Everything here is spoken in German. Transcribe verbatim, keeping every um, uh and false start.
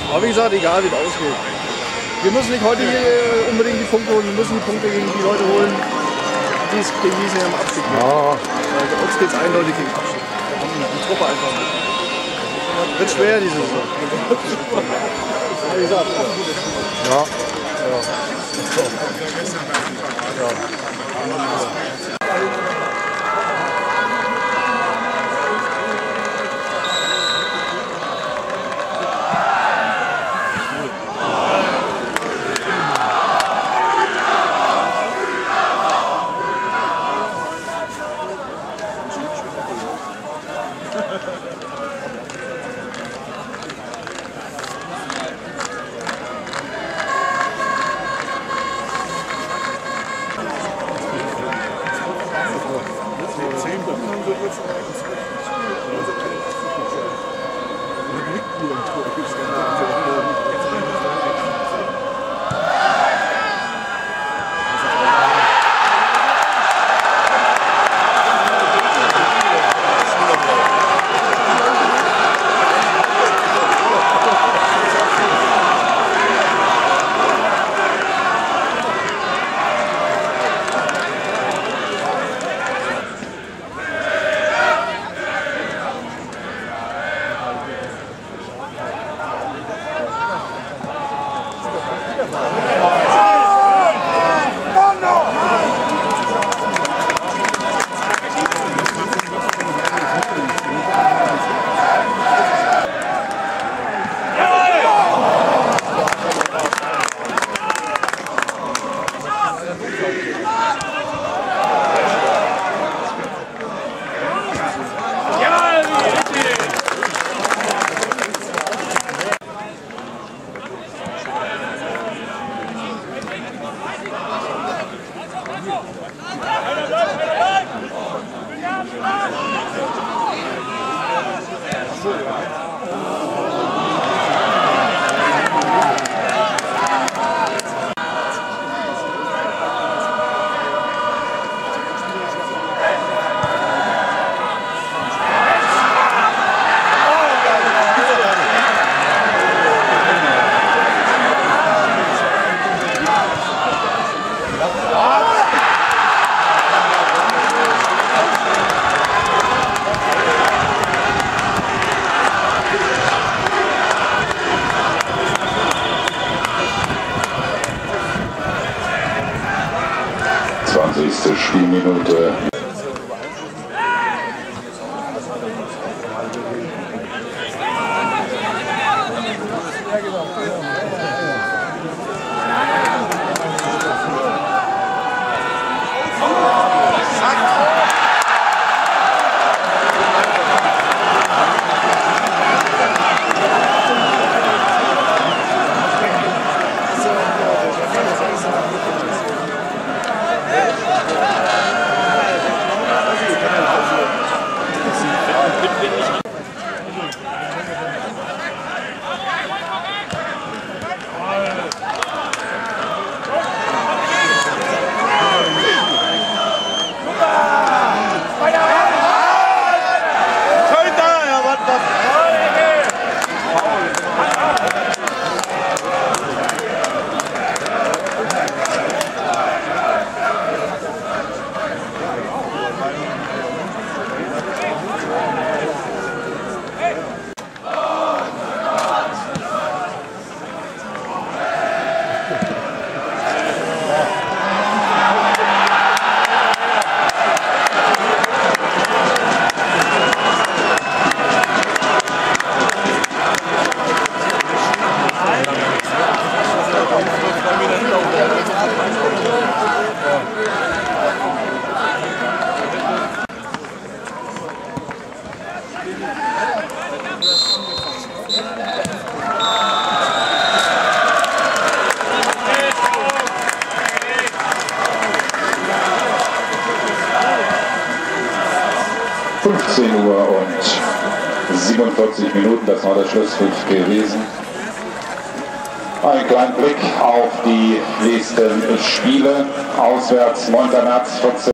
Aber wie gesagt, egal wie es ausgeht. Wir müssen nicht heute hier unbedingt die Punkte holen, wir müssen die Punkte gegen die Leute holen, die es gegen die es ja im Abstieg gibt. Ja. Also uns geht es eindeutig gegen den Abstieg. Da kommt die Truppe einfach mit. Wird schwer diese Saison. Wie gesagt, ja. Ja. Ja. zwanzigste Spielminute. fünfzehn Uhr und siebenundvierzig Minuten, das war der Schlusspfiff gewesen. Ein kleiner Blick auf die nächsten Spiele. Auswärts Montanax vierzehn.